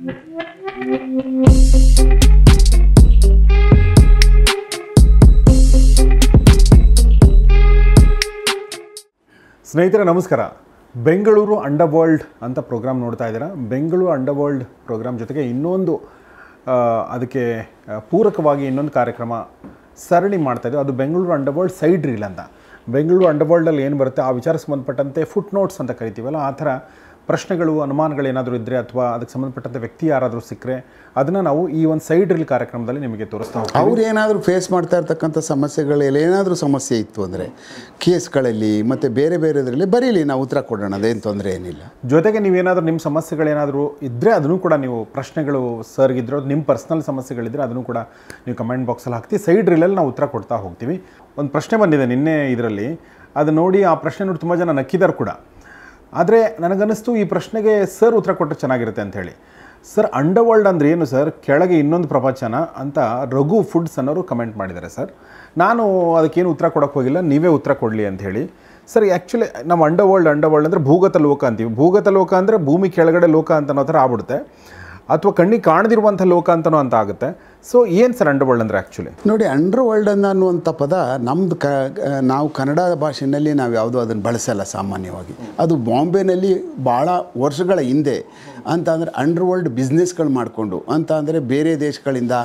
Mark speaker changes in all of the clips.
Speaker 1: ಸ್ನೇಹಿತರೆ ನಮಸ್ಕಾರ. Bengaluru underworld ಅಂತ ಪ್ರೋಗ್ರಾಮ್ ನೋಡ್ತಾ ಇದ್ದೀರಾ. ಬೆಂಗಳೂರು ಅಂಡರ್ ವರ್ಲ್ಡ್ ಪ್ರೋಗ್ರಾಮ್ ಜೊತೆಗೆ ಇನ್ನೊಂದು ಅದಕ್ಕೆ ಪೂರಕವಾಗಿ ಇನ್ನೊಂದು ಕಾರ್ಯಕ್ರಮ ಸರಣಿ ಮಾಡ್ತಾಯಿದ್ದೀವಿ. ಅದು Bengaluru underworld side reel ಅಂತ. ಬೆಂಗಳೂರು ಅಂಡರ್ ವರ್ಲ್ಡಲ್ಲಿ ಏನು ಬರುತ್ತೆ ಆ ವಿಚಾರ ಸಂಬಂಧಪಟ್ಟಂತೆ ಫುಟ್ ನೋಟ್ಸ್ ಅಂತ ಕರಿತೀವಲ್ಲ, ಆ ಥರ ಪ್ರಶ್ನೆಗಳು ಅನುಮಾನಗಳು ಏನಾದರೂ ಇದ್ದರೆ ಅಥವಾ ಅದಕ್ಕೆ ಸಂಬಂಧಪಟ್ಟಂತೆ ವ್ಯಕ್ತಿ ಯಾರಾದರೂ ಸಿಕ್ಕರೆ ಅದನ್ನು ನಾವು ಈ ಒಂದು ಸೈಡ್ ರೀಲ್ ಕಾರ್ಯಕ್ರಮದಲ್ಲಿ ನಿಮಗೆ ತೋರಿಸ್ತಾ ಹೋಗ್ತೀವಿ.
Speaker 2: ಅವ್ರು ಏನಾದರೂ ಫೇಸ್ ಮಾಡ್ತಾ ಇರ್ತಕ್ಕಂಥ ಸಮಸ್ಯೆಗಳಲ್ಲಿ ಏನಾದರೂ ಸಮಸ್ಯೆ ಇತ್ತು ಅಂದರೆ ಕೇಸ್ಗಳಲ್ಲಿ ಮತ್ತು ಬೇರೆ ಬೇರೆದರಲ್ಲಿ ಬರೀಲಿ, ನಾವು ಉತ್ತರ ಕೊಡೋಣ, ಅದೇನು ತೊಂದರೆ ಏನಿಲ್ಲ.
Speaker 1: ಜೊತೆಗೆ ನೀವೇನಾದರೂ ನಿಮ್ಮ ಸಮಸ್ಯೆಗಳೇನಾದರೂ ಇದ್ದರೆ ಅದನ್ನು ಕೂಡ ನೀವು ಪ್ರಶ್ನೆಗಳು ಸರ್ಗಿದ್ರು, ನಿಮ್ಮ ಪರ್ಸ್ನಲ್ ಸಮಸ್ಯೆಗಳಿದ್ದರೆ ಅದನ್ನು ಕೂಡ ನೀವು ಕಮೆಂಟ್ ಬಾಕ್ಸಲ್ಲಿ ಹಾಕ್ತೀವಿ. ಸೈಡ್ ರೀಲಲ್ಲಿ ನಾವು ಉತ್ತರ ಕೊಡ್ತಾ ಹೋಗ್ತೀವಿ. ಒಂದು ಪ್ರಶ್ನೆ ಬಂದಿದೆ ನಿನ್ನೆ ಇದರಲ್ಲಿ, ಅದು ನೋಡಿ ಆ ಪ್ರಶ್ನೆ ನೋಡಿ ತುಂಬ ಜನ ನಕ್ಕಿದ್ದಾರೆ ಕೂಡ. ಆದರೆ ನನಗನ್ನಿಸ್ತು ಈ ಪ್ರಶ್ನೆಗೆ ಸರ್ ಉತ್ತರ ಕೊಟ್ಟರೆ ಚೆನ್ನಾಗಿರುತ್ತೆ ಅಂಥೇಳಿ. ಸರ್, ಅಂಡರ್ ವರ್ಲ್ಡ್ ಅಂದರೆ ಏನು ಸರ್, ಕೆಳಗೆ ಇನ್ನೊಂದು ಪ್ರಪಂಚನ ಅಂತ ರಘು ಫುಡ್ಸ್ ಅನ್ನೋರು ಕಮೆಂಟ್ ಮಾಡಿದ್ದಾರೆ ಸರ್. ನಾನು ಅದಕ್ಕೇನು ಉತ್ತರ ಕೊಡೋಕ್ಕೆ ಹೋಗಿಲ್ಲ, ನೀವೇ ಉತ್ತರ ಕೊಡಲಿ ಅಂಥೇಳಿ. ಸರ್, ಆ್ಯಕ್ಚುಲಿ ನಾವು ಅಂಡರ್ ವರ್ಲ್ಡ್ ಅಂದರೆ ಭೂಗತ ಲೋಕ ಅಂತೀವಿ. ಭೂಗತ ಲೋಕ ಅಂದರೆ ಭೂಮಿ ಕೆಳಗಡೆ ಲೋಕ ಅಂತ ಅನ್ನೋ ಥರ ಆಗ್ಬಿಡುತ್ತೆ, ಅಥವಾ ಕಣ್ಣಿಗೆ ಕಾಣದಿರುವಂಥ ಲೋಕ ಅಂತನೋ ಅಂತ ಆಗುತ್ತೆ. ಸೊ ಏನು ಸರ್ ಅಂಡರ್ ವರ್ಲ್ಡ್ ಅಂದರೆ ಆ್ಯಕ್ಚುಲಿ?
Speaker 2: ನೋಡಿ, ಅಂಡರ್ ವರ್ಲ್ಡ್ ಅನ್ನುವಂಥ ಪದ ನಮ್ಮದು ನಾವು ಕನ್ನಡ ಭಾಷೆಯಲ್ಲಿ ನಾವು ಯಾವುದೂ ಅದನ್ನು ಬಳಸಲ್ಲ ಸಾಮಾನ್ಯವಾಗಿ. ಅದು ಬಾಂಬೆನಲ್ಲಿ ಭಾಳ ವರ್ಷಗಳ ಹಿಂದೆ ಅಂತ ಅಂದರೆ ಅಂಡರ್ ವರ್ಲ್ಡ್ ಬಿಸ್ನೆಸ್ಗಳು ಮಾಡಿಕೊಂಡು ಅಂತ ಅಂದರೆ ಬೇರೆ ದೇಶಗಳಿಂದ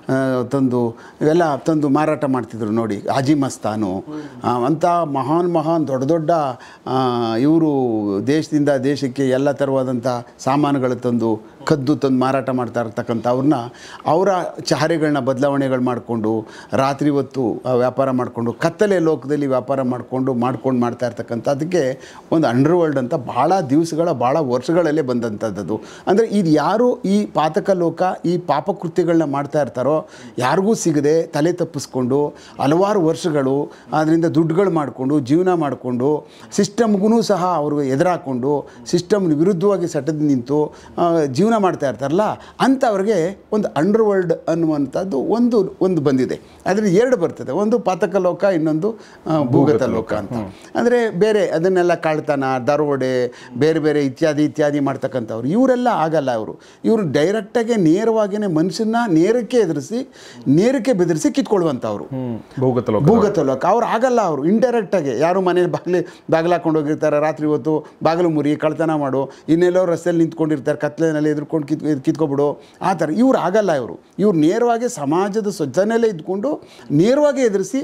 Speaker 2: ಇವೆಲ್ಲ ತಂದು ಮಾರಾಟ ಮಾಡ್ತಿದ್ರು. ನೋಡಿ, ಹಾಜಿ ಮಸ್ತಾನು ಅಂಥ ಮಹಾನ್ ದೊಡ್ಡ ದೊಡ್ಡ ಇವರು ದೇಶದಿಂದ ದೇಶಕ್ಕೆ ಎಲ್ಲ ಥರವಾದಂಥ ಸಾಮಾನುಗಳು ತಂದು ಮಾರಾಟ ಮಾಡ್ತಾ ಇರ್ತಕ್ಕಂಥ ಅವ್ರನ್ನ ಅವರ ಚಹರೆಗಳನ್ನ ಬದಲಾವಣೆಗಳು ಮಾಡಿಕೊಂಡು ರಾತ್ರಿ ಹೊತ್ತು ವ್ಯಾಪಾರ ಮಾಡಿಕೊಂಡು ಕತ್ತಲೆ ಲೋಕದಲ್ಲಿ ವ್ಯಾಪಾರ ಮಾಡ್ಕೊಂಡು ಮಾಡ್ತಾ ಇರ್ತಕ್ಕಂಥದ್ದಕ್ಕೆ ಒಂದು ಅಂಡರ್ ವರ್ಲ್ಡ್ ಅಂತ ಭಾಳ ವರ್ಷಗಳಲ್ಲೇ ಬಂದಂಥದ್ದು. ಅಂದರೆ ಇದು ಯಾರು ಈ ಪಾತಕ ಲೋಕ ಈ ಪಾಪಕೃತ್ಯಗಳನ್ನ ಮಾಡ್ತಾ ಇರ್ತಾರೋ ಯಾರಿಗೂ ಸಿಗದೆ ತಲೆ ತಪ್ಪಿಸ್ಕೊಂಡು ಹಲವಾರು ವರ್ಷಗಳು ಅದರಿಂದ ದುಡ್ಡುಗಳು ಮಾಡಿಕೊಂಡು ಜೀವನ ಮಾಡಿಕೊಂಡು ಸಿಸ್ಟಮ್ಗೂ ಸಹ ಅವ್ರಿಗೆ ಎದುರಾಕೊಂಡು ಸಿಸ್ಟಮ್ನ ವಿರುದ್ಧವಾಗಿ ಸೆಟೆದು ನಿಂತು ಜೀವನ ಮಾಡ್ತಾ ಇರ್ತಾರಲ್ಲ ಅಂಥವ್ರಿಗೆ ಒಂದು ಅಂಡರ್ ವರ್ಲ್ಡ್ ಅನ್ನುವಂಥದ್ದು ಒಂದು ಬಂದಿದೆ. ಅದರಲ್ಲಿ ಎರಡು ಬರ್ತದೆ, ಒಂದು ಪಾತಕ ಲೋಕ, ಇನ್ನೊಂದು ಭೂಗತ ಲೋಕ ಅಂತ. ಅಂದರೆ ಬೇರೆ ಅದನ್ನೆಲ್ಲ ಕಾಳ್ತನ, ದರೋಡೆ, ಬೇರೆ ಬೇರೆ ಇತ್ಯಾದಿ ಮಾಡ್ತಕ್ಕಂಥವ್ರು ಇವರೆಲ್ಲ ಆಗಲ್ಲ. ಇವರು ಡೈರೆಕ್ಟಾಗಿ ನೇರವಾಗಿಯೇ ಮನುಷ್ಯನ ನೇರಕ್ಕೆ ಬೆದರಿಸಿ ಕಿತ್ಕೊಳ್ಳುವಂಥವ್ರು ಭೂಗತ ಲೋಕ. ಅವ್ರು ಆಗಲ್ಲ. ಅವರು ಇಂಡೈರೆಕ್ಟಾಗಿ ಯಾರು ಮನೇಲಿ ಬಾಗಿಲು ಹಾಕೊಂಡು ಹೋಗಿರ್ತಾರೆ, ರಾತ್ರಿ ಹೊತ್ತು ಬಾಗಿಲು ಮುರಿ ಕಳ್ತನ ಮಾಡು, ಇನ್ನೆಲ್ಲೋ ರಸ್ತೆಯಲ್ಲಿ ನಿಂತ್ಕೊಂಡಿರ್ತಾರೆ, ಕತ್ಲೆನಲ್ಲಿ ಎದುರ್ಕೊಂಡು ಕಿತ್ಕೊಬಿಡು, ಆ ಥರ. ಇವ್ರು ಆಗಲ್ಲ. ಇವ್ರು ನೇರವಾಗಿ ಸಮಾಜದ ಸಜ್ಜನೆಯಲ್ಲೇ ಇದ್ಕೊಂಡು ನೇರವಾಗಿ ಎದುರಿಸಿ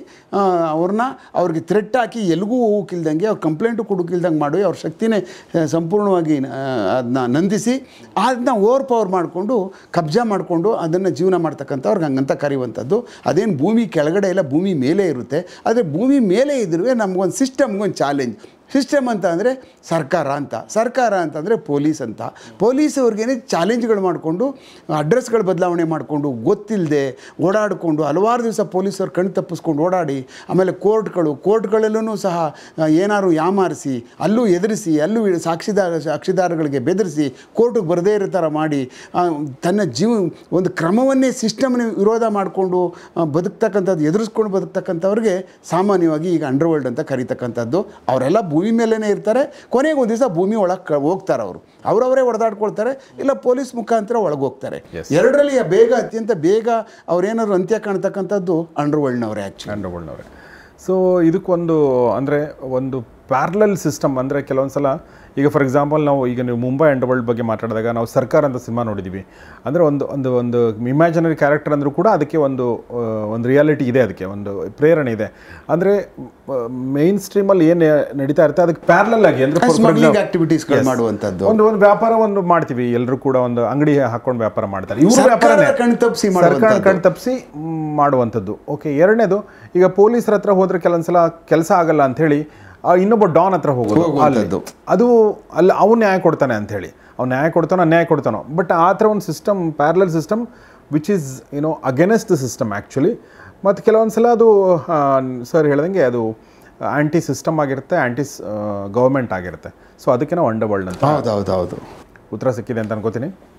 Speaker 2: ಅವ್ರಿಗೆ ಥ್ರೆಟ್ ಹಾಕಿ ಎಲ್ಗೂ ಹೋಗಿಲ್ದಂಗೆ, ಅವ್ರು ಕಂಪ್ಲೇಂಟು ಕೊಡೋಕಿಲ್ದಂಗೆ ಮಾಡಿ ಅವ್ರ ಶಕ್ತಿನೇ ಸಂಪೂರ್ಣವಾಗಿ ಅದನ್ನ ನಂದಿಸಿ ಅದನ್ನ ಓವರ್ ಪವರ್ ಮಾಡಿಕೊಂಡು ಕಬ್ಜಾ ಮಾಡಿಕೊಂಡು ಅದನ್ನು ಜೀವನ ಮಾಡ್ತಕ್ಕಂಥವ್ರಿಗೆ ಹಂಗಂತ ಕರೆಯುವಂಥದ್ದು. ಅದೇನು ಭೂಮಿ ಕೆಳಗಡೆ ಇಲ್ಲ, ಭೂಮಿ ಮೇಲೆ ಇರುತ್ತೆ. ಆದರೆ ಭೂಮಿ ಮೇಲೆ ಇದ್ರೂ ನಮಗೊಂದು ಸಿಸ್ಟಮ್ಗೊಂದು ಚಾಲೆಂಜ್. ಸಿಸ್ಟಮ್ ಅಂತ ಅಂದರೆ ಸರ್ಕಾರ ಅಂತಂದರೆ ಪೊಲೀಸ್ ಅಂತ. ಪೊಲೀಸವ್ರಿಗೇನೆ ಚಾಲೆಂಜ್ಗಳು ಮಾಡಿಕೊಂಡು ಅಡ್ರೆಸ್ಗಳು ಬದಲಾವಣೆ ಮಾಡಿಕೊಂಡು ಗೊತ್ತಿಲ್ಲದೆ ಓಡಾಡಿಕೊಂಡು ಹಲವಾರು ದಿವಸ ಪೊಲೀಸವ್ರು ಕಣ್ಣು ತಪ್ಪಿಸ್ಕೊಂಡು ಓಡಾಡಿ, ಆಮೇಲೆ ಕೋರ್ಟ್ಗಳಲ್ಲೂ ಸಹ ಏನಾದ್ರು ಯಾಮಾರಿಸಿ ಅಲ್ಲೂ ಎದುರಿಸಿ ಅಲ್ಲೂ ಸಾಕ್ಷಿದಾರಗಳಿಗೆ ಬೆದರಿಸಿ ಕೋರ್ಟಿಗೆ ಬರದೇ ಇರೋ ಥರ ಮಾಡಿ ತನ್ನ ಒಂದು ಕ್ರಮವನ್ನೇ ಸಿಸ್ಟಮ್ನ ವಿರೋಧ ಮಾಡಿಕೊಂಡು ಎದುರಿಸ್ಕೊಂಡು ಬದುಕ್ತಕ್ಕಂಥವ್ರಿಗೆ ಸಾಮಾನ್ಯವಾಗಿ ಈಗ ಅಂಡರ್ ವರ್ಲ್ಡ್ ಅಂತ ಕರೀತಕ್ಕಂಥದ್ದು. ಅವರೆಲ್ಲ ಭೂಮಿ ಮೇಲೇ ಇರ್ತಾರೆ. ಕೊನೆಗೆ ಒಂದು ದಿವಸ ಭೂಮಿ ಒಳಗೆ ಹೋಗ್ತಾರೆ. ಅವರವರೇ ಹೊಡೆದಾಡ್ಕೊಳ್ತಾರೆ, ಇಲ್ಲ ಪೊಲೀಸ್ ಮುಖಾಂತರ ಒಳಗೆ ಹೋಗ್ತಾರೆ. ಎರಡರಲ್ಲಿ ಅತ್ಯಂತ ಬೇಗ ಅವ್ರೇನಾದ್ರು ಅಂತ್ಯ ಕಾಣ್ತಕ್ಕಂಥದ್ದು ಅಂಡರ್ ವರ್ಲ್ಡ್ನವರೇ.
Speaker 1: ಅಂಡರ್ ವರ್ಲ್ಡ್ನವರೇ. ಸೊ ಇದಕ್ಕೊಂದು ಅಂದರೆ ಒಂದು ಪ್ಯಾರಲಲ್ ಸಿಸ್ಟಮ್ ಅಂದರೆ ಕೆಲವೊಂದು ಸಲ ಈಗ ಫಾರ್ ಎಕ್ಸಾಂಪಲ್ ನೀವು ಮುಂಬೈ ಅಂಡರ್ ವರ್ಲ್ಡ್ ಬಗ್ಗೆ ಮಾತಾಡಿದಾಗ ನಾವು ಸರ್ಕಾರ ಅಂತ ಸಿನಿಮಾ ನೋಡಿದ್ದೀವಿ. ಅಂದರೆ ಒಂದು ಇಮ್ಯಾಜಿನರಿ ಕ್ಯಾರೆಕ್ಟರ್ ಅಂದರೂ ಕೂಡ ಅದಕ್ಕೆ ಒಂದು ರಿಯಾಲಿಟಿ ಇದೆ, ಅದಕ್ಕೆ ಒಂದು ಪ್ರೇರಣೆ ಇದೆ. ಅಂದರೆ ಮೇನ್ ಸ್ಟ್ರೀಮಲ್ಲಿ ಏನು ನಡೀತಾ ಇರುತ್ತೆ ಅದಕ್ಕೆ ಪ್ಯಾರಲಲ್ ಆಗಿ ಅಂದರೆ
Speaker 2: ಆಕ್ಟಿವಿಟೀಸ್ಗಳು ಮಾಡುವಂಥದ್ದು.
Speaker 1: ಒಂದು ವ್ಯಾಪಾರ ಮಾಡ್ತೀವಿ, ಎಲ್ಲರೂ ಕೂಡ ಒಂದು ಅಂಗಡಿ ಹಾಕೊಂಡು ವ್ಯಾಪಾರ ಮಾಡ್ತಾರೆ. ಇವರು ವ್ಯಾಪಾರನೇ ಕಣ್ತಪ್ಪಿಸಿ ಮಾಡುವಂಥದ್ದು. ಓಕೆ. ಎರಡನೇದು, ಈಗ ಪೊಲೀಸರ ಹತ್ರ ಹೋದರೆ ಕೆಲವೊಂದ್ಸಲ ಕೆಲಸ ಆಗಲ್ಲ ಅಂಥೇಳಿ ಇನ್ನೊಬ್ಬ ಡಾನ್ ಹತ್ರ ಹೋಗೋದು. ಅದು ಅಲ್ಲಿ ಅವ್ನು ನ್ಯಾಯ ಕೊಡ್ತಾನೆ ಅಂಥೇಳಿ, ಅವ್ನು ನ್ಯಾಯ ಕೊಡ್ತಾನೋ. ಬಟ್ ಆ ಥರ ಒಂದು system, parallel system which is against the system actually. ಮತ್ತು ಕೆಲವೊಂದು ಸಲ ಅದು ಸರ್ ಹೇಳ್ದಂಗೆ ಅದು ಆ್ಯಂಟಿ ಸಿಸ್ಟಮ್ ಆಗಿರುತ್ತೆ, ಗೌರ್ಮೆಂಟ್ ಆಗಿರುತ್ತೆ. ಸೊ ಅದಕ್ಕೆ ನಾವು ಅಂಡರ್ ವರ್ಲ್ಡ್ ಅಂತ.
Speaker 2: ಹೌದು.
Speaker 1: ಉತ್ತರ ಸಿಕ್ಕಿದೆ ಅಂತ ಅನ್ಕೋತೀನಿ.